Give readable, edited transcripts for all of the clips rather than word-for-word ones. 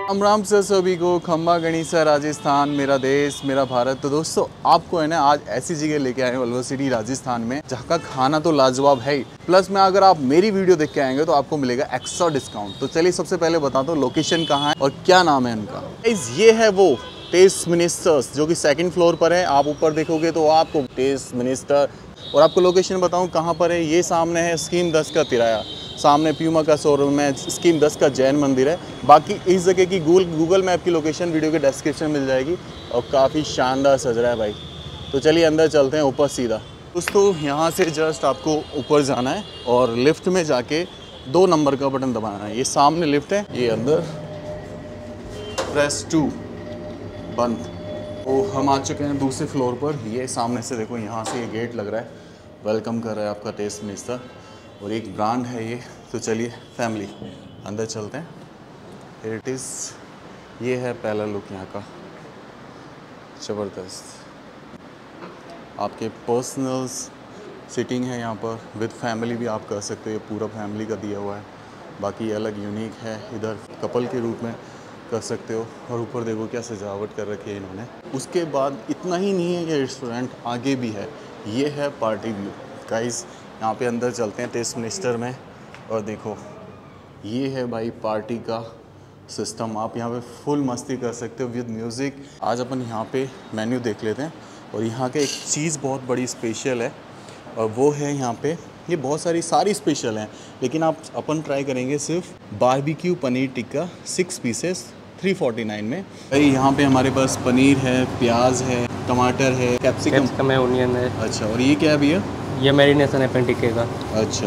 राम से सभी को खम्बा गणिसा राजस्थान मेरा देश मेरा भारत। तो दोस्तों आपको है ना आज ऐसी जगह लेके आए हैं वल्लभ सिटी राजस्थान में जहाँ का खाना तो लाजवाब है ही, प्लस में अगर आप मेरी वीडियो देख के आएंगे तो आपको मिलेगा एक्स्ट्रा डिस्काउंट। तो चलिए सबसे पहले बताता हूँ लोकेशन कहाँ है और क्या नाम है इनका। ये है वो टेस्ट मिनिस्टर्स जो कि सेकंड फ्लोर पर है। आप ऊपर देखोगे तो आपको टेस्ट मिनिस्टर, और आपको लोकेशन बताऊं कहाँ पर है। ये सामने है स्कीम 10 का तिराया, सामने प्यूमा का शोरूम है, स्कीम 10 का जैन मंदिर है। बाकी इस जगह की गूगल मैप की लोकेशन वीडियो के डिस्क्रिप्शन में मिल जाएगी और काफ़ी शानदार सज रहा है भाई। तो चलिए अंदर चलते हैं ऊपर सीधा। दोस्तों यहाँ से जस्ट आपको ऊपर जाना है और लिफ्ट में जाके 2 नंबर का बटन दबाना है। ये सामने लिफ्ट है, ये अंदर प्रेस 2 बंद। तो हम आ चुके हैं दूसरे फ्लोर पर। ये सामने से देखो, यहाँ से ये गेट लग रहा है, वेलकम कर रहा है आपका टेस्ट मिनिस्टर और एक ब्रांड है ये। तो चलिए फैमिली अंदर चलते हैं। हियर इट इज़, ये है पहला लुक यहाँ का, ज़बरदस्त। आपके पर्सनल्स सिटिंग है यहाँ पर, विद फैमिली भी आप कर सकते हो, ये पूरा फैमिली का दिया हुआ है। बाकी अलग यूनिक है, इधर कपल के रूप में कर सकते हो। और ऊपर देखो क्या सजावट कर रखी है इन्होंने। उसके बाद इतना ही नहीं है, ये रेस्टोरेंट आगे भी है। ये है पार्टी व्यू गाइस। यहाँ पे अंदर चलते हैं टेस्ट मिनिस्टर में और देखो ये है भाई पार्टी का सिस्टम। आप यहाँ पे फुल मस्ती कर सकते हो विद म्यूज़िक। आज अपन यहाँ पे मेन्यू देख लेते हैं। और यहाँ के एक चीज़ बहुत बड़ी स्पेशल है और वो है यहाँ पे, ये बहुत सारी स्पेशल हैं लेकिन अपन ट्राई करेंगे सिर्फ बारबेक्यू पनीर टिक्का 6 पीसेस 349 में। भाई यहाँ पे हमारे पास पनीर है, प्याज है, टमाटर है, कैप्सिकम है, ओनियन है। अच्छा, और ये क्या है भैया? ये मैरिनेशन है पनीर टिक्के का। अच्छा,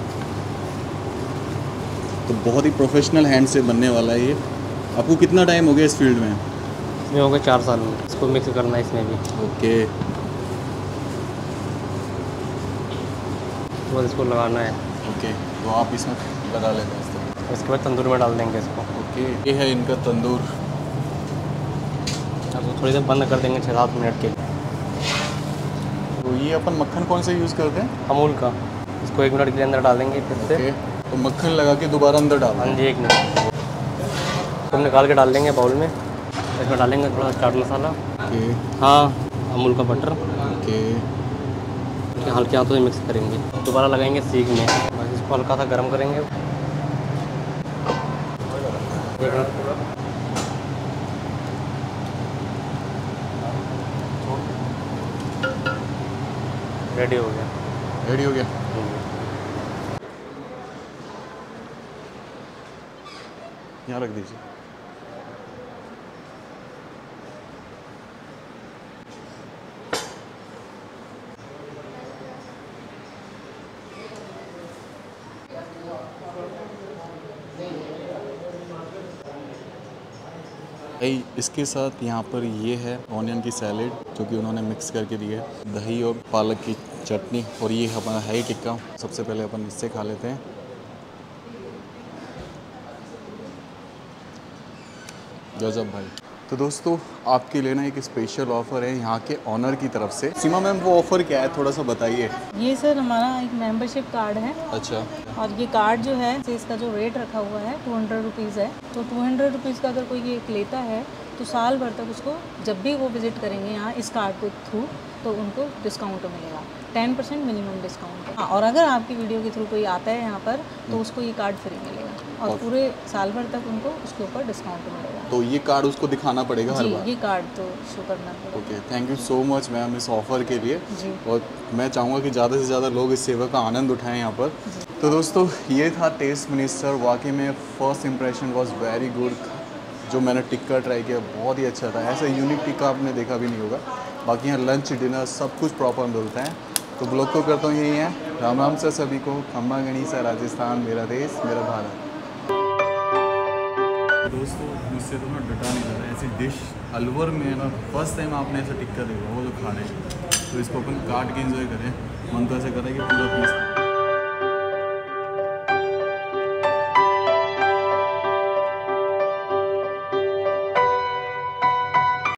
तो बहुत ही प्रोफेशनल हैंड से बनने वाला है ये। आपको कितना टाइम हो गया इस फील्ड में? इसमें हो गया 4 साल में। इसको मिक्स करना है इसमें भी। ओके, तो इसको लगाना है। ओके, तो आप इसमें लगा लेते हैं। इसके बाद तंदूर में डाल देंगे इसको। ओके, ये है इनका तंदूर। अब थोड़ी देर बंद कर देंगे 6-7 मिनट के लिए। तो ये अपन मक्खन कौन सा यूज़ करते हैं? अमूल का। इसको 1 मिनट के अंदर डालेंगे फिर से। ओके, तो मक्खन लगा के दोबारा अंदर डालना? हाँ जी, 1 मिनट। तो हम निकाल के डाल देंगे बाउल में। इसमें डालेंगे थोड़ा चाट मसाला। ओके, हाँ, अमूल का बटर। ओके, हल्के हाथों से मिक्स करेंगे। दोबारा लगाएंगे सीख में। बस इसको हल्का सा गर्म करेंगे। रेडी हो गया। रेडी हो गया। यहाँ रख दीजिए। इसके साथ यहाँ पर ये है ऑनियन की सैलेड जो कि उन्होंने मिक्स करके दी है, दही और पालक की चटनी, और ये हमारा है टिक्का। सबसे पहले अपन इससे खा लेते हैं। गजब भाई। तो दोस्तों आपके लिए ना एक स्पेशल ऑफ़र है यहाँ के ऑनर की तरफ से। सीमा मैम, वो ऑफ़र क्या है, थोड़ा सा बताइए। ये सर हमारा एक मेंबरशिप कार्ड है। अच्छा। और ये कार्ड जो है इसका जो रेट रखा हुआ है 200 रुपीज़ है। तो 200 रुपीज़ का अगर कोई ये लेता है तो साल भर तक उसको जब भी वो विज़िट करेंगे यहाँ इस कार्ड के थ्रू तो उनको डिस्काउंट मिलेगा, 10% मिनिमम डिस्काउंट। हाँ, और अगर आपकी वीडियो के थ्रू कोई आता है यहाँ पर तो उसको ये कार्ड फ्री मिलेगा और पूरे साल भर तक उनको उसके ऊपर डिस्काउंट मिलेगा। तो ये कार्ड उसको दिखाना पड़ेगा हर बार? ये कार्ड तो शो करना पड़ेगा। Okay, thank you so much ma'am इस ऑफ़र के लिए। जी। और मैं चाहूँगा कि ज़्यादा से ज़्यादा लोग इस सेवा का आनंद उठाएं यहाँ पर। तो दोस्तों ये था टेस्ट मिनिस्टर। वाकई में first impression was very good. जो मैंने टिक्का ट्राई किया बहुत ही अच्छा था। ऐसा यूनिक टिक्का आपने देखा भी नहीं होगा। बाकी यहाँ लंच डिनर सब कुछ प्रॉपर मिलता है। तो ब्लॉग को करता हूँ यही है। राम राम से सभी को। खम्बा गणिसा राजस्थान मेरा देश मेरा भारत। दोस्तों मुझसे तो ना डटा नहीं जा रहा। ऐसी डिश अलवर में ना फर्स्ट टाइम आपने ऐसा टिक्का देखा, वो जो खा रहे हैं। तो इसको अपन काट के एंजॉय करें। मन तो ऐसे कर रहा है कि पूरा पीस